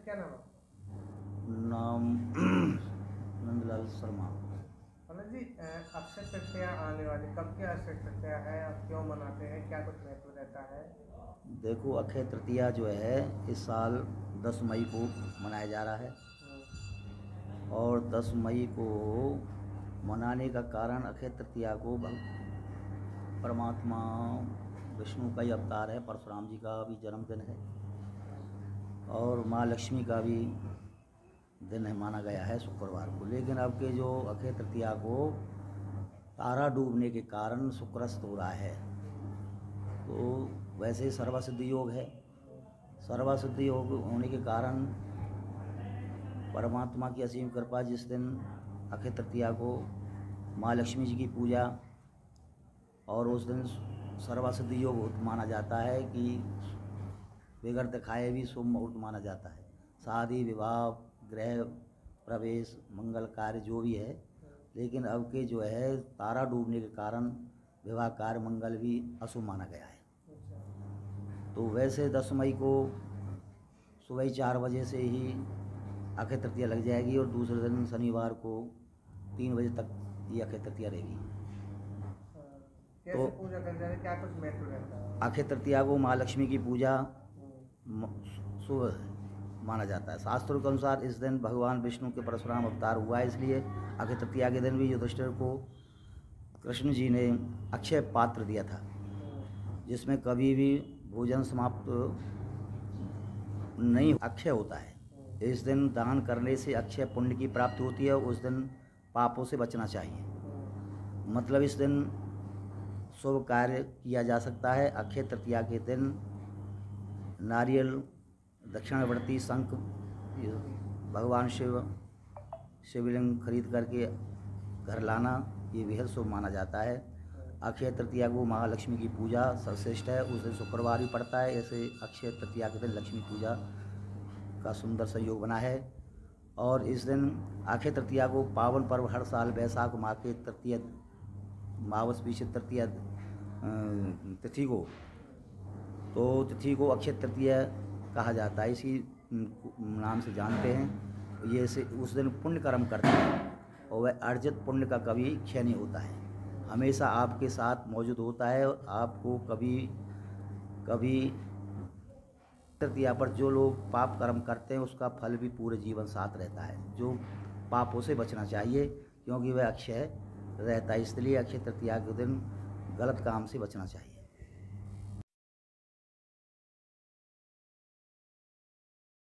क्या नाम है? नाम नंदलाल शर्मा। पंडित जी, अक्षय तृतीया आने वाली, कब की अक्षय तृतीया है और क्यों मनाते हैं, क्या कुछ महत्व रहता है? देखो, अक्षय तृतीया जो है इस साल 10 मई को मनाया जा रहा है। और 10 मई को मनाने का कारण, अक्षय तृतीया को परमात्मा विष्णु का ही अवतार है, परशुराम जी का भी जन्मदिन है और माँ लक्ष्मी का भी दिन है, माना गया है शुक्रवार को। लेकिन अब के जो अक्षय तृतीया को तारा डूबने के कारण शुक्रस्त हो रहा है, तो वैसे सर्वसिद्ध योग है। सर्वसिद्ध योग होने के कारण परमात्मा की असीम कृपा, जिस दिन अक्षय तृतीया को माँ लक्ष्मी जी की पूजा, और उस दिन सर्वसिद्ध योग माना जाता है कि बगैर दिखाए भी शुभ मुहूर्त माना जाता है। शादी विवाह गृह प्रवेश मंगल कार्य जो भी है। लेकिन अब के जो है तारा डूबने के कारण विवाह कार्य मंगल भी अशुभ माना गया है। तो वैसे 10 मई को सुबह 4 बजे से ही अक्षय तृतीया लग जाएगी और दूसरे दिन शनिवार को 3 बजे तक ये अक्षय तृतीया रहेगी। कैसे पूजा कर जाए, क्या कुछ महत्व रहता है? अक्षय तृतीया को माँ लक्ष्मी की पूजा शुभ माना जाता है। शास्त्रों के अनुसार इस दिन भगवान विष्णु के परशुराम अवतार हुआ है, इसलिए अक्षय तृतीया के दिन भी युधिष्ठिर को कृष्ण जी ने अक्षय पात्र दिया था, जिसमें कभी भी भोजन समाप्त नहीं, अक्षय होता है। इस दिन दान करने से अक्षय पुण्य की प्राप्ति होती है। उस दिन पापों से बचना चाहिए। मतलब इस दिन शुभ कार्य किया जा सकता है। अक्षय तृतीया के दिन नारियल, दक्षिणावर्ती शंख, भगवान शिवलिंग खरीद करके घर लाना, ये बेहद शुभ माना जाता है। अक्षय तृतीया को महालक्ष्मी की पूजा सर्वश्रेष्ठ है। उस दिन शुक्रवार भी पड़ता है। ऐसे अक्षय तृतीया के दिन लक्ष्मी पूजा का सुंदर संयोग बना है। और इस दिन अक्षय तृतीया को पावन पर्व हर साल वैशाख माह के तृतीय मावस बीच तृतीय तिथि को अक्षय तृतीया कहा जाता है। इसी नाम से जानते हैं। ये से उस दिन पुण्य कर्म करते हैं और वह अर्जित पुण्य का कभी क्षय नहीं होता है, हमेशा आपके साथ मौजूद होता है। और आपको कभी तृतीया पर जो लोग पाप कर्म करते हैं उसका फल भी पूरे जीवन साथ रहता है। जो पापों से बचना चाहिए क्योंकि वह अक्षय रहता है, इसलिए अक्षय तृतीया के दिन गलत काम से बचना चाहिए।